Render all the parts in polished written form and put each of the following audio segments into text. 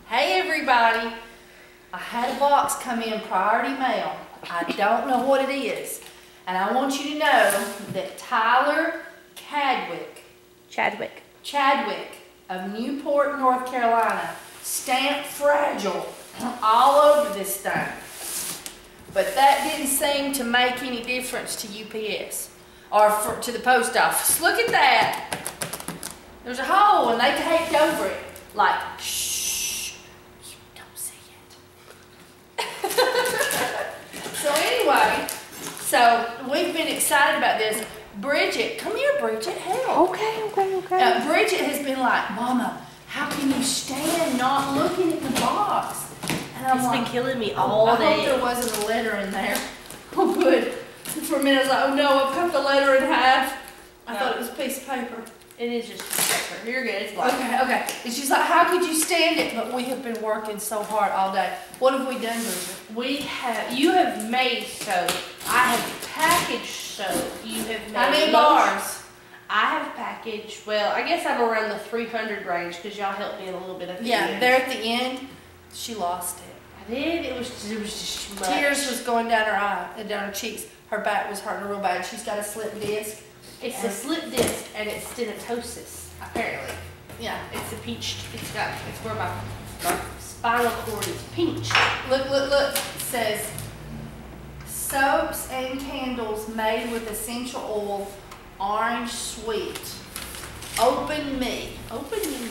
Hey everybody, I had a box come in priority mail. I don't know what it is. And I want you to know that Tyler Chadwick of Newport, North Carolina, stamped fragile all over this thing. But that didn't seem to make any difference to UPS or to the post office. Look at that. There's a hole and they taped over it like, shh, you don't see it. So anyway, we've been excited about this. Bridget, come here, Bridget, help. Okay. Bridget has been like, Mama, how can you stand not looking at the box? And I'm It's like, been killing me all day. I hope there wasn't a letter in there. Oh, good. For a minute, I was like, oh no, I've cut the letter in half. I thought it was a piece of paper. It is just paper. You're good. It's black. Okay. And she's like, how could you stand it? But we have been working so hard all day. What have we done, Bridget? You have made soap. I have packaged soap. You have made How many bars? I have packaged, well, I guess I'm around the 300 range because y'all helped me in a little bit at the end. Yeah, there at the end, she lost it. I did. It was just too much. Tears was going down her eye and down her cheeks. Her back was hurting real bad. She's got a slip disc. It's a slip disc and it's stenatosis, apparently. Yeah. It's where my spinal cord is pinched. Look. It says, soaps and candles made with essential oil, orange sweet. Open me. Open me.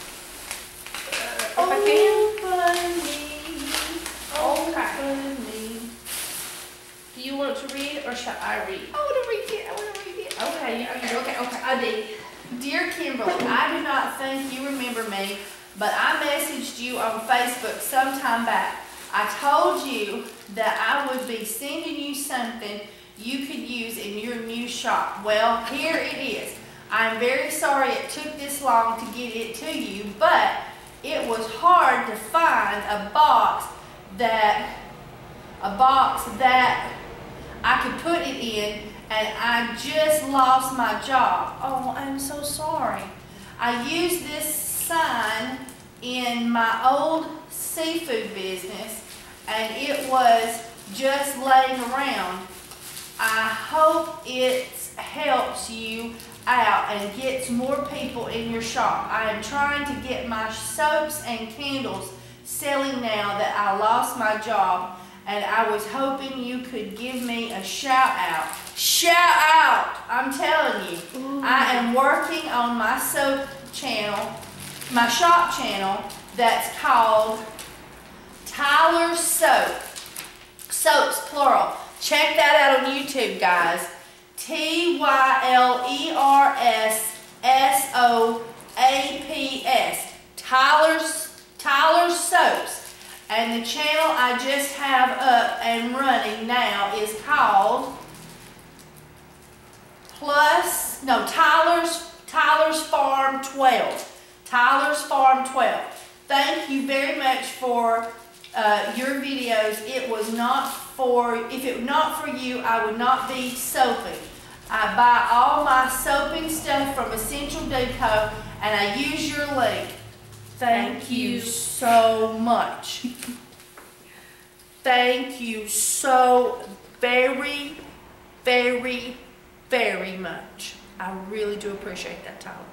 Open me. Do you want to read or shall I read? I want to read it. Okay. I did. Dear Kimberly, I do not think you remember me, but I messaged you on Facebook some time back. I told you that I would be sending you something you could use in your new shop. Well, here it is. I'm very sorry it took this long to get it to you, but it was hard to find a box that I could put it in, and I just lost my job. Oh, I'm so sorry. I used this sign in my old seafood business, and it was just laying around. I hope it helps you out and gets more people in your shop. I am trying to get my soaps and candles selling now that I lost my job, and I was hoping you could give me a shout out. Shout out! I'm telling you. Ooh. I am working on my soap channel, my shop channel, that's called Tyler Soap. Soaps, plural. Check that out on YouTube, guys. TYLERSSOAPS. Tyler's Soaps. And the channel I just have up and running now is called Tyler's Farm 12. Tyler's Farm 12. Thank you very much for your videos. If it were not for you, I would not be soaping. I buy all my soaping stuff from Essential Depot, and I use your link. Thank you so much. Thank you so very, very, very much. I really do appreciate that, Tyler.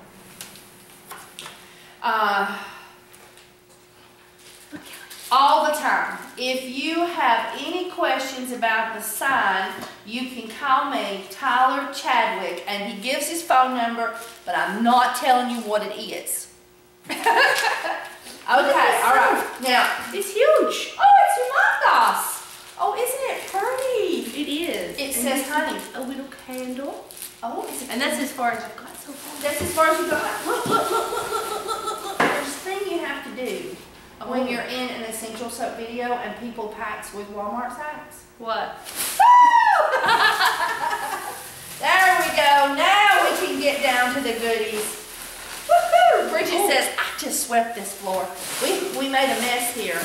All the time. If you have any questions about the sign, you can call me, Tyler Chadwick, and he gives his phone number, but I'm not telling you what it is. Okay, all right. Now, it's huge. Oh, it's humongous. Oh, isn't it pretty? It is. It says honey. A little candle. Oh, it's and that's as far as I've got so far. That's as far as you've got. Look. There's a thing you have to do when you're in an essential soap video and people packs with Walmart sacks. What? There we go. Now we can get down to the goodies. Woohoo! Bridget says, I just swept this floor. We made a mess here.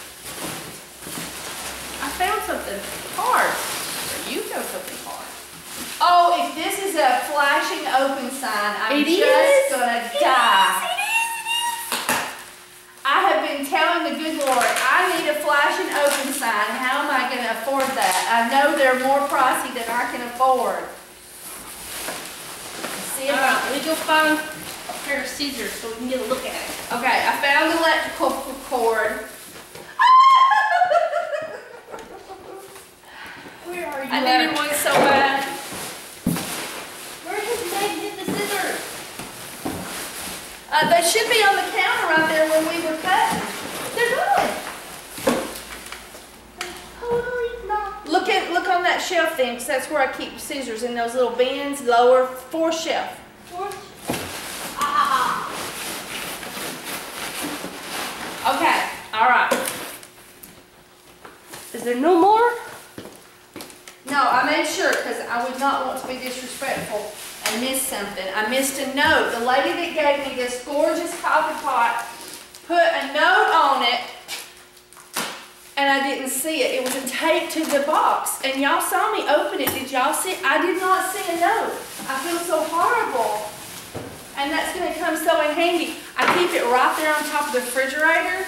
I found something hard. You found something hard. Oh, if this is a flashing open sign, I'm just gonna die. It is. I have been telling the good Lord, I need a flash and open sign. How am I going to afford that? I know they're more pricey than I can afford. See if Alright, let me go find a pair of scissors so we can get a look at it. Okay, I found the electrical cord. Where are you? I needed one so bad. Where did Meg get the scissors? They should be on the counter right there when we were cutting. They're gone. Totally not. Look on that shelf then, because that's where I keep scissors in those little bins, lower, fourth shelf. Okay, all right. Is there no more? No, I made sure because I would not want to be disrespectful and miss something. I missed a note. The lady that gave me this gorgeous coffee pot put a note on it and I didn't see it. It was taped to the box and y'all saw me open it. Did y'all see? I did not see a note. I feel so horrible. And that's going to come so in handy. I keep it right there on top of the refrigerator.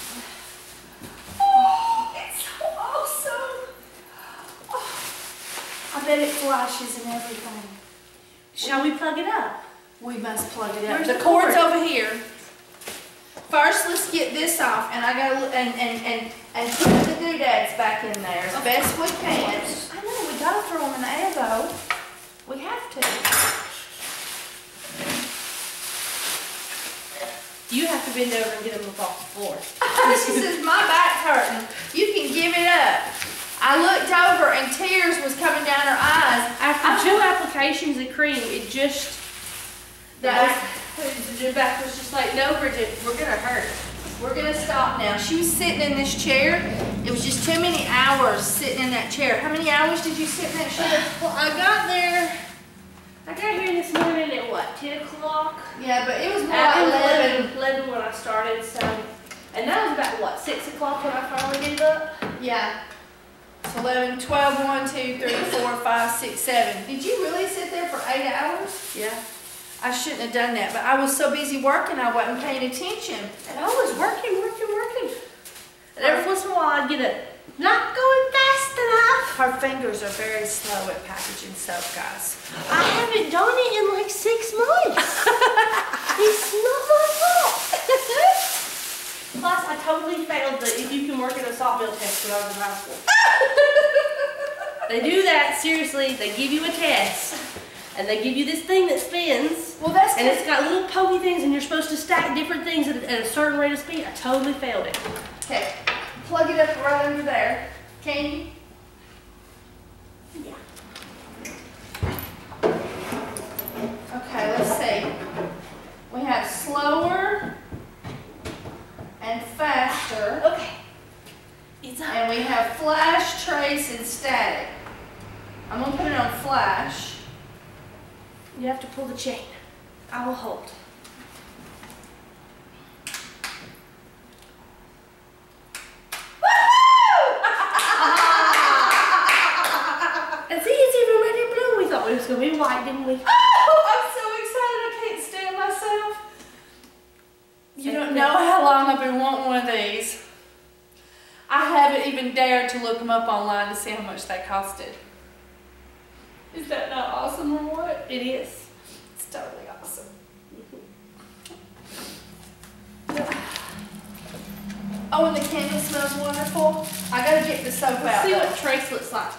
Oh, it's so awesome. Oh, I bet it flashes and everything. Shall we plug it up? We must plug it up. Where's The the cord's cord? over here. First, let's get this off, and I gotta and put the doodads back in there as best we can. I know we gotta throw them in the air though. We have to. You have to bend over and get them up off the floor. She says my back's hurting. You can give it up. I looked over and tears was coming down her eyes. After 2 applications of cream, it just the back was just like, no, Bridget, we're gonna hurt. We're gonna stop now. She was sitting in this chair. It was just too many hours sitting in that chair. How many hours did you sit in that chair? Well, I got here this morning at what, 10 o'clock? Yeah, but it was more It like was 11. 11 when I started, so. And that was about what, 6 o'clock when I finally gave up? Yeah. It's 11, 12, 1, 2, 3, 4, 5, 6, 7. Did you really sit there for 8 hours? Yeah. I shouldn't have done that, but I was so busy working I wasn't paying attention. And I was working. And every once in a while I'd get a, not going fast enough. Her fingers are very slow at packaging soap, guys. I haven't done it in like 6 months. It's not my fault. Plus, I totally failed the if you can work in a salt mill test when I was in high school. They do that, seriously. They give you a test. And they give you this thing that spins. Well, that's and it's got little pokey things, and you're supposed to stack different things at a certain rate of speed. I totally failed it. okay. Plug it up right under there. Can you? Yeah. Okay, let's see. We have slower and faster. Okay. It's up. And we have flash, trace, and static. I'm going to put it on flash. You have to pull the chain. I will hold. And see, it's even red and blue. We thought it was going to be white, didn't we? Oh, I'm so excited I can't stand myself. You don't know how long I've been wanting one of these. I haven't even dared to look them up online to see how much they costed. Is that not awesome or what? It is. It's totally awesome. Oh, and the candle smells wonderful. I gotta get the soap out. See though. what trace looks like.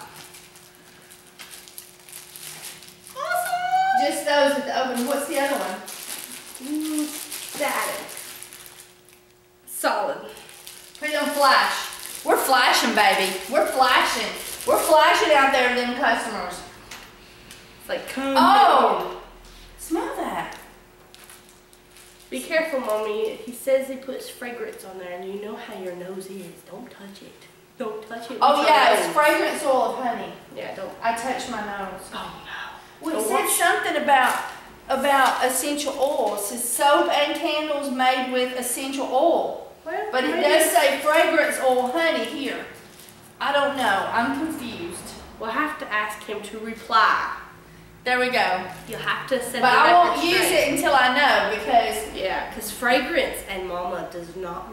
Awesome! Just those with the open. What's the other one? Static. Solid. Put it on flash. We're flashing, baby. We're flashing. We're flashing out there to them customers. It's like, come Oh! Smell that. Be careful, Mommy. He says he puts fragrance on there, and you know how your nose is. Don't touch it. Don't touch it. Oh with yeah, your it's nose. fragrance oil of honey. Yeah, don't. I touched my nose. Oh no. Well, it Don't said wash- something about essential oils. It says soap and candles made with essential oil. Well, But it maybe- does say fragrance oil honey here. I don't know. I'm confused. We'll have to ask him to reply. There we go. You'll have to set But the I record won't use straight. it until I know because Yeah, because fragrance and mama does not mix.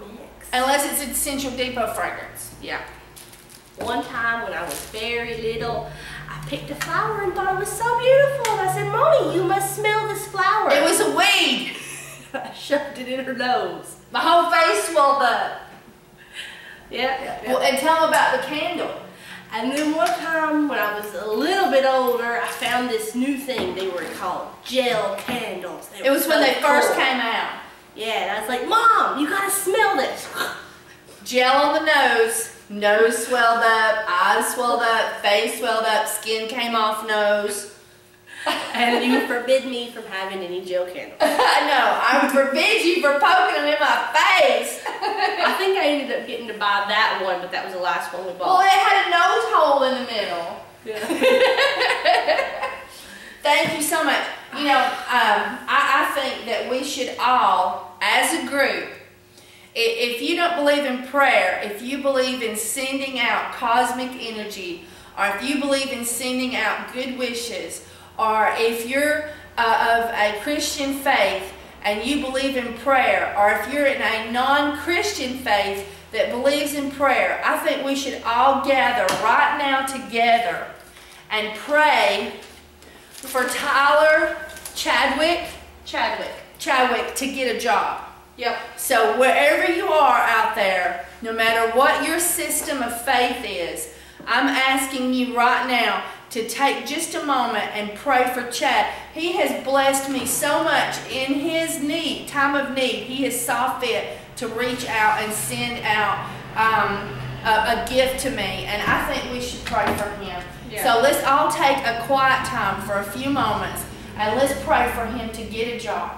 Unless it's Essential Depot fragrance. Yeah. One time when I was very little, I picked a flower and thought it was so beautiful. And I said, Mommy, you must smell this flower. It was a weed. I shoved it in her nose. My whole face swelled up. Yeah. Well, and tell them about the candle. And then one time when I was a little bit older, I found this new thing. They were called gel candles. It was when they first came out. Yeah, and I was like, Mom, you gotta smell this. Gel on the nose swelled up, eyes swelled up, face swelled up, skin came off nose. And you forbid me from having any gel candles. I know, I forbid you from poking them in my face. I think I ended up getting to buy that one, but that was the last one we bought. Well, it had a nose hole in the middle. Yeah. Thank you so much. You know, I think that we should all, as a group, if you don't believe in prayer, if you believe in sending out cosmic energy, or if you believe in sending out good wishes, or if you're of a Christian faith and you believe in prayer, or if you're in a non-Christian faith that believes in prayer, I think we should all gather right now together and pray for Tyler Chadwick to get a job. Yep. So wherever you are out there, no matter what your system of faith is, I'm asking you right now to take just a moment and pray for Chad. He has blessed me so much in his time of need. He has saw fit to reach out and send out a gift to me, and I think we should pray for him. Yeah. So let's all take a quiet time for a few moments, and let's pray for him to get a job.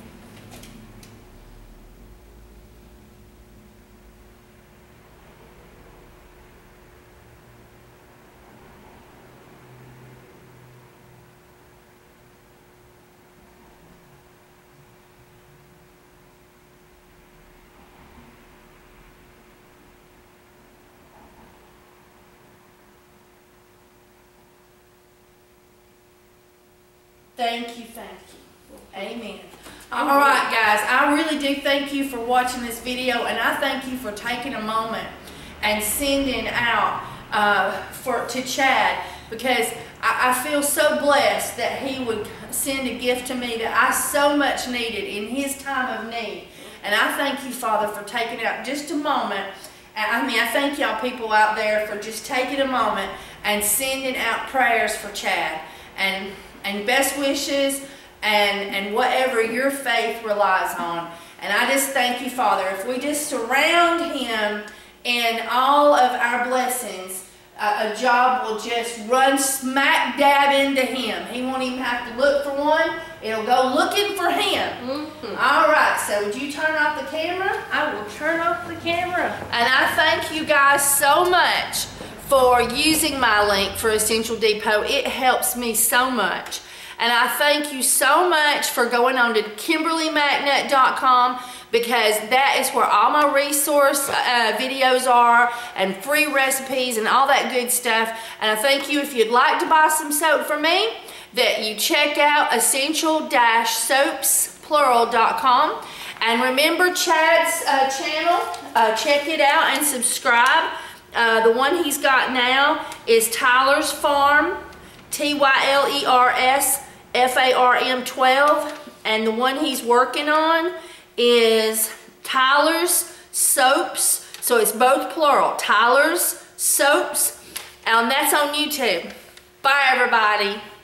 Thank you. Amen. All right, guys, I really do thank you for watching this video, and I thank you for taking a moment and sending out to Chad, because I feel so blessed that he would send a gift to me that I so much needed in his time of need. And I thank you, Father, for taking out just a moment. I thank y'all people out there for just taking a moment and sending out prayers for Chad and best wishes and whatever your faith relies on. And I just thank you, Father, if we just surround him in all of our blessings, a job will just run smack dab into him. He won't even have to look for one. It'll go looking for him. Mm-hmm. All right, so would you turn off the camera? I will turn off the camera. And I thank you guys so much for using my link for Essential Depot. It helps me so much. And I thank you so much for going on to KimberlyMcNutt.com, because that is where all my resource videos are, and free recipes and all that good stuff. And I thank you, if you'd like to buy some soap from me, that you check out essential-soapsplural.com. And remember Chad's channel, check it out and subscribe. The one he's got now is Tyler's Farm, Tylersfarm 12, and the one he's working on is Tyler's Soaps. So it's both plural, Tyler's Soaps, and that's on YouTube. Bye, everybody.